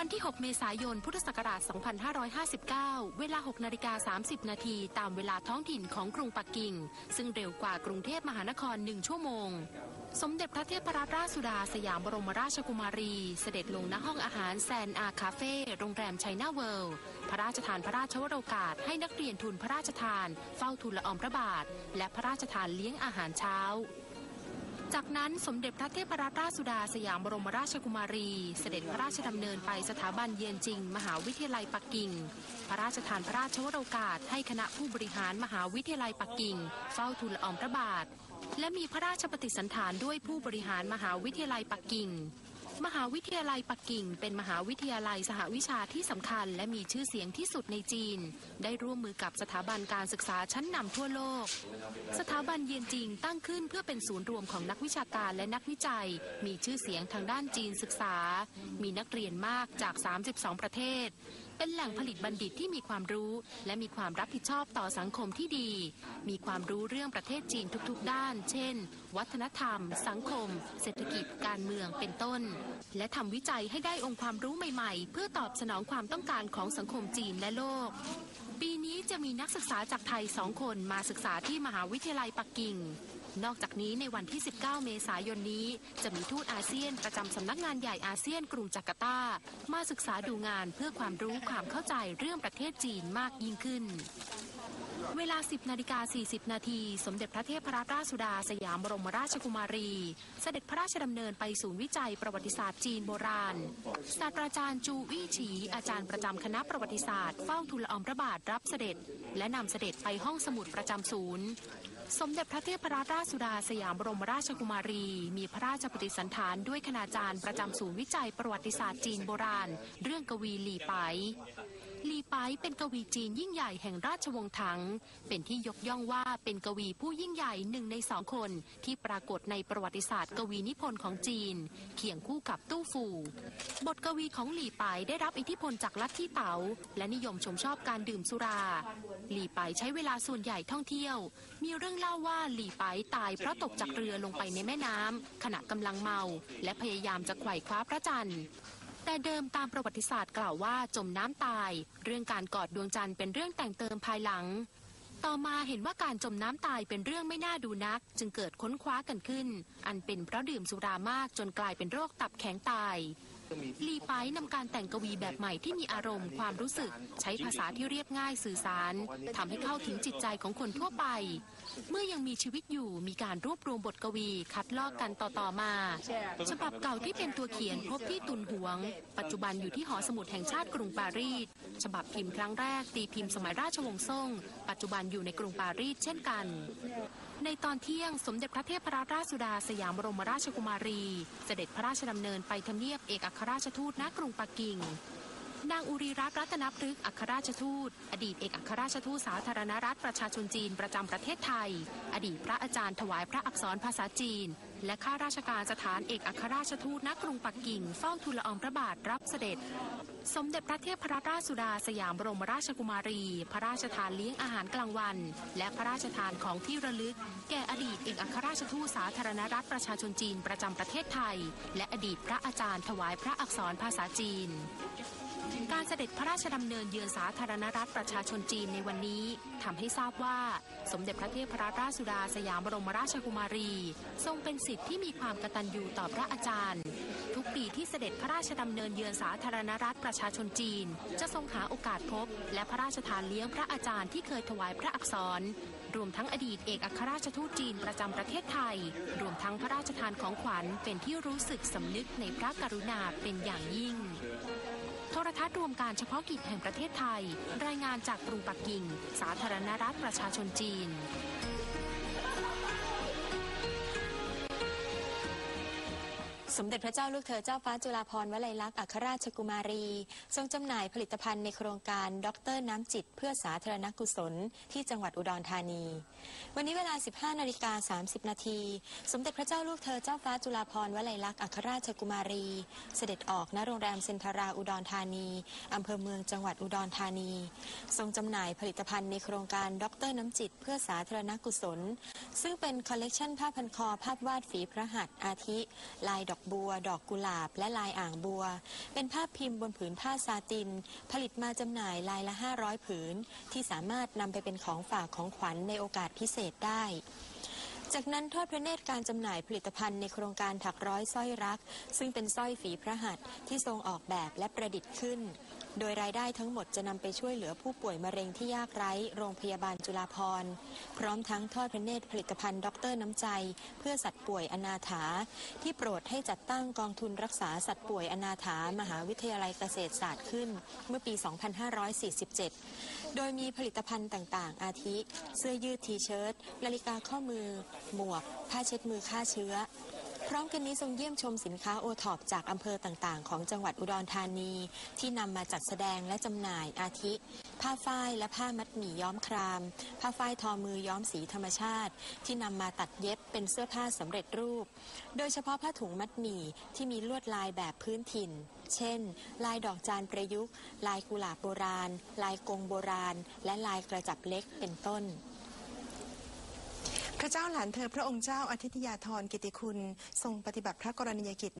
วันที่ 6 เมษายน พุทธศักราช 2559 เวลา 6:30 นาทีตามเวลาท้องถิ่นของกรุงปักกิ่งซึ่งเร็วกว่ากรุงเทพมหานคร 1 ชั่วโมงสมเด็จพระเทพรัตนราชสุดาสยามบรมราชกุมารีเสด็จลงณห้องอาหารแซนอาคาเฟ่โรงแรมไชน่าเวิลด์พระราชทานพระราชวโรกาสให้นักเรียนทุนพระราชทานเฝ้าทูลละอองพระบาทและพระราชทานเลี้ยงอาหารเช้าจากนั้นสมเด็จพระเทพรัตนราชสุดาสยามบรมราชกุมารีเสด็จพระราชดำเนินไปสถาบันเยียนจิงมหาวิทยาลัยปักกิ่งพระราชทานพระราชวโรกาสให้คณะผู้บริหารมหาวิทยาลัยปักกิ่งเฝ้าทูลละอองพระบาทและมีพระราชปฏิสันถานด้วยผู้บริหารมหาวิทยาลัยปักกิ่งมหาวิทยาลัยปักกิ่งเป็นมหาวิทยาลัยสหวิชาที่สำคัญและมีชื่อเสียงที่สุดในจีนได้ร่วมมือกับสถาบันการศึกษาชั้นนำทั่วโลกสถาบันเยียนจิงตั้งขึ้นเพื่อเป็นศูนย์รวมของนักวิชาการและนักวิจัยมีชื่อเสียงทางด้านจีนศึกษามีนักเรียนมากจาก32ประเทศเป็นแหล่งผลิตบัณฑิตที่มีความรู้และมีความรับผิดชอบต่อสังคมที่ดีมีความรู้เรื่องประเทศจีนทุกๆด้านเช่นวัฒนธรรมสังคมเศรษฐกิจการเมืองเป็นต้นและทำวิจัยให้ได้องค์ความรู้ใหม่ๆเพื่อตอบสนองความต้องการของสังคมจีนและโลกปีนี้จะมีนักศึกษาจากไทย2 คนมาศึกษาที่มหาวิทยาลัยปักกิ่งนอกจากนี้ในวันที่ 19 เมษายนนี้จะมีทูตอาเซียนประจำสำนักงานใหญ่อาเซียนกรุงจาการ์ตามาศึกษาดูงานเพื่อความรู้ความเข้าใจเรื่องประเทศจีนมากยิ่งขึ้นเวลา 10:40 นาทีสมเด็จพระเทพรัตนราชสุดาสยามบรมราชกุมารีเสด็จพระราชดำเนินไปศูนย์วิจัยประวัติศาสตร์จีนโบราณศาสตราจารย์จูอี้ฉีอาจารย์ประจำคณะประวัติศาสตร์เฝ้าทูลละอองพระบาทรับเสด็จและนำเสด็จไปห้องสมุดประจำศูนย์สมเด็จพระเทพรัตนราชสุดาสยามบรมราชกุมารีมีพระราชปฏิสันถานด้วยคณาจารย์ประจำศูนย์วิจัยประวัติศาสตร์จีนโบราณเรื่องกวีหลี่ไปลีไปเป็นกวีจีนยิ่งใหญ่แห่งราชวงศ์ถังเป็นที่ยกย่องว่าเป็นกวีผู้ยิ่งใหญ่1 ใน 2 คนที่ปรากฏในประวัติศาสตร์กวีนิพนธ์ของจีนเคียงคู่กับตู้ฟูบทกวีของหลี่ไปได้รับอิทธิพลจากลัทธิเต๋าและนิยมชมชอบการดื่มสุราหลี่ไปใช้เวลาส่วนใหญ่ท่องเที่ยวมีเรื่องเล่าว่าหลี่ไปตายเพราะตกจากเรือลงไปในแม่น้ำขณะกำลังเมาและพยายามจะไขว่คว้าพระจันทร์แต่เดิมตามประวัติศาสตร์กล่าวว่าจมน้ำตายเรื่องการกอดดวงจันทร์เป็นเรื่องแต่งเติมภายหลังต่อมาเห็นว่าการจมน้ำตายเป็นเรื่องไม่น่าดูนักจึงเกิดค้นคว้ากันขึ้นอันเป็นเพราะดื่มสุรามากจนกลายเป็นโรคตับแข็งตายลีไปนำการแต่งกวีแบบใหม่ที่มีอารมณ์ความรู้สึกใช้ภาษาที่เรียบง่ายสื่อสารทำให้เข้าถึงจิตใจของคนทั่วไปเมื่อยังมีชีวิตอยู่มีการรวบรวมบทกวีคัดลอกกันต่อมาฉบับเก่าที่เป็นตัวเขียนพบที่ตุนหวงปัจจุบันอยู่ที่หอสมุดแห่งชาติกรุงปารีสฉบับพิมพ์ครั้งแรกตีพิมพ์สมัยราชวงศ์ซ่งปัจจุบันอยู่ในกรุงปารีสเช่นกันในตอนเที่ยงสมเด็จพระเทพรัตนราชสุดาสยามบรมราชกุมารีเสด็จพระราชดำเนินไปทำเนียบเอกอัครราชทูตณกรุงปักกิ่งนางอุริรัตน์รัตนพฤกษ์อัครราชทูตอดีตเอกอัครราชทูตสาธารณรัฐประชาชนจีนประจำประเทศไทยอดีตพระอาจารย์ถวายพระอักษรภาษาจีนและข้าราชการสถานเอกอัครราชทูตณกรุงปักกิ่งเฝ้าทูลละอองพระบาทรับเสด็จสมเด็จพระเทพรัตนราชสุดาสยามบรมราชกุมารีพระราชทานเลี้ยงอาหารกลางวันและพระราชทานของที่ระลึกแก่อดีตเอกอัครราชทูตสาธารณรัฐประชาชนจีนประจำประเทศไทยและอดีตพระอาจารย์ถวายพระอักษรภาษาจีนการเสด็จพระราชดำเนินเยือนสาธารณรัฐประชาชนจีนในวันนี้ทำให้ทราบว่าสมเด็จพระเทพรัตนราชสุดาสยามบรมราชกุมารีทรงเป็นศิษย์ที่มีความกตัญญูต่อพระอาจารย์ทุกปีที่เสด็จพระราชดำเนินเยือนสาธารณรัฐประชาชนจีนจะทรงหาโอกาสพบและพระราชทานเลี้ยงพระอาจารย์ที่เคยถวายพระอักษรรวมทั้งอดีตเอกอัครราชทูตจีนประจำประเทศไทยรวมทั้งพระราชทานของขวัญเป็นที่รู้สึกสำนึกในพระกรุณาเป็นอย่างยิ่งโทรทัศน์รวมการเฉพาะกิจแห่งประเทศไทยรายงานจากกรุงปักกิ่งสาธารณรัฐประชาชนจีนสมเด็จพระเจ้าลูกเธอเจ้าฟ้าจุฬาภรณ์วลัยลักษณ์อัครราชกุมารีทรงจำหน่ายผลิตภัณฑ์ในโครงการดร.น้ำจิตเพื่อสาธารณกุศลที่จังหวัดอุดรธานีวันนี้เวลา 15:30 นาทีสมเด็จพระเจ้าลูกเธอเจ้าฟ้าจุฬาภรณ์วลัยลักษณ์อัครราชกุมารีเสด็จออกณโรงแรมเซ็นทราอุดรธานีอำเภอเมืองจังหวัดอุดรธานีทรงจำหน่ายผลิตภัณฑ์ในโครงการดร.น้ำจิตเพื่อสาธารณกุศลซึ่งเป็นคอลเลกชันผ้าพันคอภาพวาดฝีพระหัตถ์อาทิลายดอกบัว ดอกกุหลาบและลายอ่างบัวเป็นภาพพิมพ์บนผืนผ้าซาตินผลิตมาจำหน่ายลายละ500ผืนที่สามารถนำไปเป็นของฝากของขวัญในโอกาสพิเศษได้จากนั้นทอดพระเนตรการจำหน่ายผลิตภัณฑ์ในโครงการถักร้อยสร้อยรักซึ่งเป็นสร้อยฝีพระหัตถ์ที่ทรงออกแบบและประดิษฐ์ขึ้นโดยรายได้ทั้งหมดจะนำไปช่วยเหลือผู้ป่วยมะเร็งที่ยากไร้โรงพยาบาลจุฬาภรณ์พร้อมทั้งทอดพระเนตรผลิตภัณฑ์ดร.น้ำใจเพื่อสัตว์ป่วยอนาถาที่โปรดให้จัดตั้งกองทุนรักษาสัตว์ป่วยอนาถามหาวิทยาลัยเกษตรศาสตร์ขึ้นเมื่อปี 2547 โดยมีผลิตภัณฑ์ต่างๆอาทิเสื้อยืดทีเชิ้ตนาฬิกาข้อมือหมวกผ้าเช็ดมือฆ่าเชื้อพร้อมกันนี้ทรงเยี่ยมชมสินค้าโอท็อปจากอำเภอต่างๆของจังหวัดอุดรธานีที่นำมาจัดแสดงและจำหน่ายอาทิผ้าฝ้ายและผ้ามัดหมี่ย้อมครามผ้าฝ้ายทอมือย้อมสีธรรมชาติที่นำมาตัดเย็บเป็นเสื้อผ้าสำเร็จรูปโดยเฉพาะผ้าถุงมัดหมี่ที่มีลวดลายแบบพื้นถิ่นเช่นลายดอกจานประยุกต์ลายกุหลาบโบราณลายกงโบราณและลายกระจับเล็กเป็นต้นพระเจ้าหลานเธอพระองค์เจ้าอาทิตยาธรกิติคุณทรงปฏิบัติพระกรณียกิจ